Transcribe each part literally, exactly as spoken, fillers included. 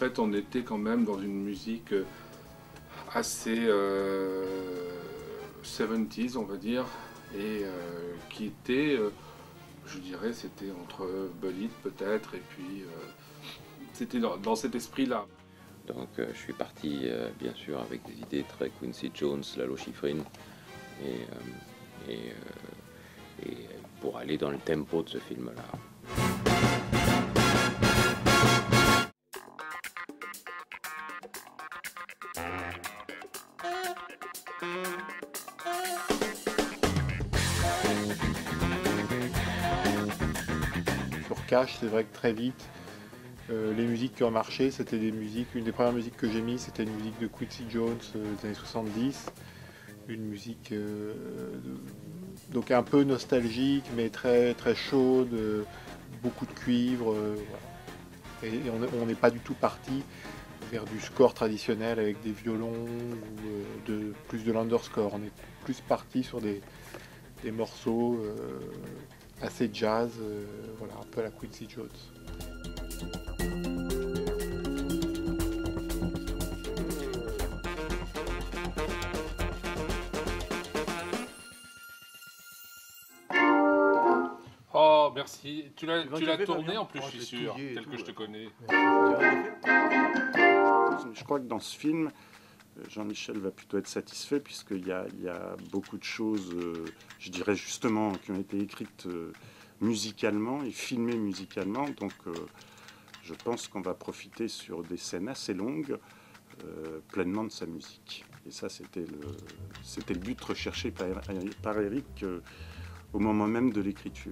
fait, on était quand même dans une musique assez euh, soixante-dix, on va dire, et euh, qui était, euh, je dirais, c'était entre Bullitt peut-être, et puis euh, c'était dans, dans cet esprit-là. Donc euh, je suis parti, euh, bien sûr, avec des idées très Quincy Jones, Lalo Schifrin, et, euh, et, euh, et pour aller dans le tempo de ce film-là. Sur Cash, c'est vrai que très vite, euh, les musiques qui ont marché, c'était des musiques, une des premières musiques que j'ai mis, c'était une musique de Quincy Jones euh, des années soixante-dix, une musique euh, de, donc un peu nostalgique, mais très, très chaude, euh, beaucoup de cuivre, euh, voilà. Et, et on n'est pas du tout parti vers du score traditionnel avec des violons ou euh, de, plus de l'underscore. On est plus parti sur des, des morceaux euh, assez jazz, euh, voilà, un peu à la Quincy Jones. Oh, merci. Tu l'as tourné en plus, je suis sûr, tel que je te connais. Je crois que dans ce film, Jean-Michel va plutôt être satisfait puisqu'il y a, il y a beaucoup de choses, euh, je dirais justement, qui ont été écrites euh, musicalement et filmées musicalement. Donc euh, je pense qu'on va profiter sur des scènes assez longues, euh, pleinement de sa musique. Et ça, c'était le, c'était le but recherché par, par Eric euh, au moment même de l'écriture.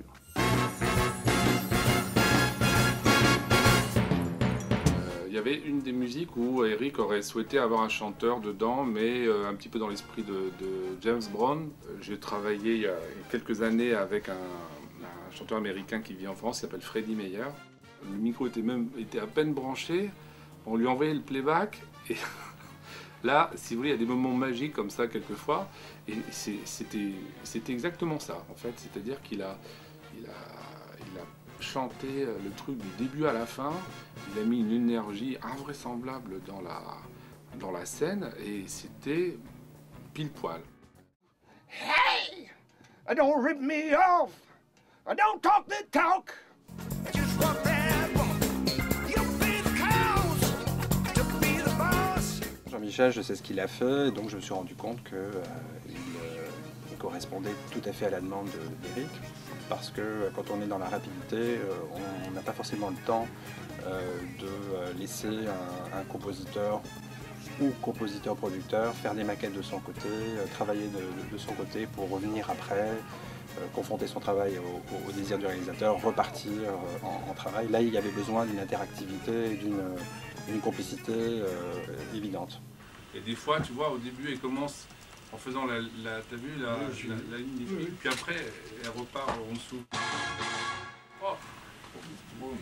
Il y avait une des musiques où Eric aurait souhaité avoir un chanteur dedans, mais euh, un petit peu dans l'esprit de, de James Brown. J'ai travaillé il y a quelques années avec un, un chanteur américain qui vit en France, qui s'appelle Freddie Meyer. Le micro était, même, était à peine branché, on lui envoyait le playback, et là, si vous voulez, il y a des moments magiques comme ça quelquefois, et c'était exactement ça, en fait, c'est-à-dire qu'il a, il a, il a chanté le truc du début à la fin, il a mis une énergie invraisemblable dans la, dans la scène, et c'était pile poil. Hey! Don't rip me off! Don't talk the talk! Just walk that walk! You be the cause! To be the boss! Jean-Michel, je sais ce qu'il a fait, donc je me suis rendu compte qu'il euh, euh, correspondait tout à fait à la demande d'Eric. Parce que quand on est dans la rapidité, euh, on n'a pas forcément le temps euh, de laisser un, un compositeur ou compositeur-producteur faire des maquettes de son côté, euh, travailler de, de son côté pour revenir après, euh, confronter son travail au, au désir du réalisateur, repartir euh, en, en travail. Là, il y avait besoin d'une interactivité et d'une complicité euh, évidente. Et des fois, tu vois, au début, elle commence en faisant la, la t'as vu, la, oui, la, la ligne des fils, oui. Puis après, elle repart en dessous. Oh, boum.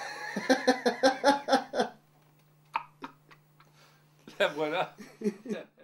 La voilà.